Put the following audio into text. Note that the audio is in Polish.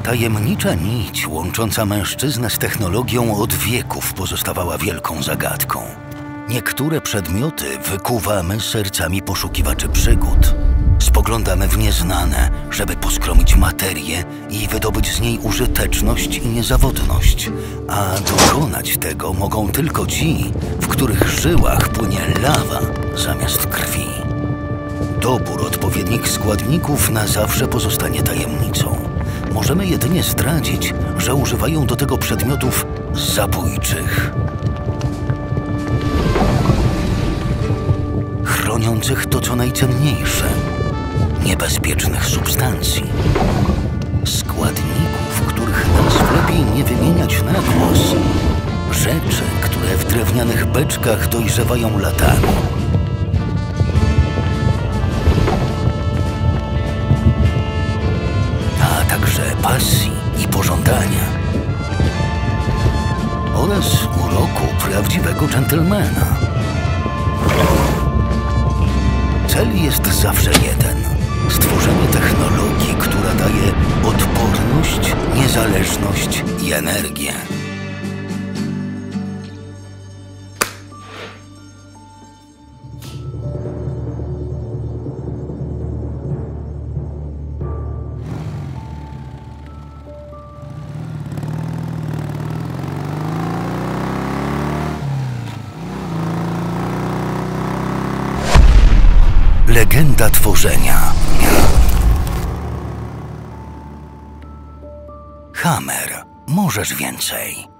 Tajemnicza nić łącząca mężczyznę z technologią od wieków pozostawała wielką zagadką. Niektóre przedmioty wykuwamy sercami poszukiwaczy przygód. Spoglądamy w nieznane, żeby poskromić materię i wydobyć z niej użyteczność i niezawodność. A dokonać tego mogą tylko ci, w których żyłach płynie lawa zamiast krwi. Dobór odpowiednich składników na zawsze pozostanie tajemnicą. Możemy jedynie zdradzić, że używają do tego przedmiotów zabójczych, chroniących to, co najcenniejsze, niebezpiecznych substancji, składników, których nazw lepiej nie wymieniać na głos, rzeczy, które w drewnianych beczkach dojrzewają latami. A także pasji i pożądania oraz uroku prawdziwego dżentelmena. Cel jest zawsze jeden. Stworzenie technologii, która daje odporność, niezależność i energię. Legenda tworzenia. Hammer. Możesz więcej.